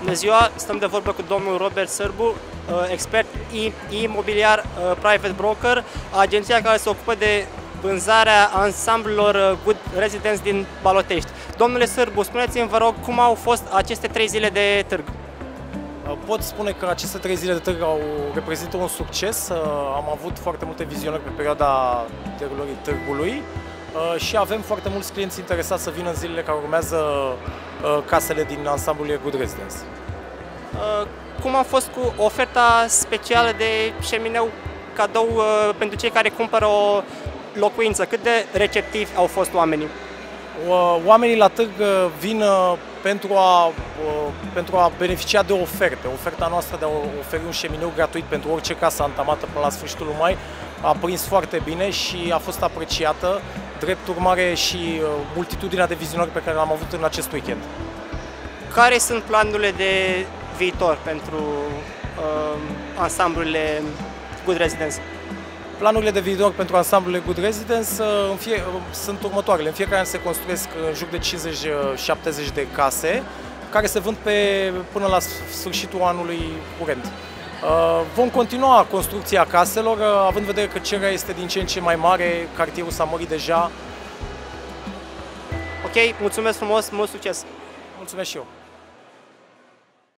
Bună ziua, stăm de vorbă cu domnul Robert Sârbu, expert imobiliar, private broker, agenția care se ocupă de vânzarea ansamblelor Good Residence din Balotești. Domnule Sârbu, spuneți-mi, vă rog, cum au fost aceste 3 zile de târg? Pot spune că aceste 3 zile de târg reprezintă un succes. Am avut foarte multe vizionări pe perioada derulării târgului și avem foarte mulți clienți interesați să vină în zilele care urmează casele din ansamblul Good Residence. Cum a fost cu oferta specială de șemineu cadou pentru cei care cumpără o locuință? Cât de receptivi au fost oamenii? Oamenii la târg vin pentru a beneficia de oferte. Oferta noastră de a oferi un șemineu gratuit pentru orice casă antamată până la sfârșitul lui mai a prins foarte bine și a fost apreciată, drept urmare și multitudinea de vizionări pe care le-am avut în acest weekend. Care sunt planurile de viitor pentru ansamblurile Good Residence? Planurile de viitor pentru ansamblurile Good Residence sunt următoarele. În fiecare an se construiesc în jur de 50-70 de case care se vând până la sfârșitul anului curent. Vom continua construcția caselor, având în vedere că cererea este din ce în ce mai mare, cartierul s-a mărit deja. Ok, mulțumesc frumos, mult succes! Mulțumesc și eu!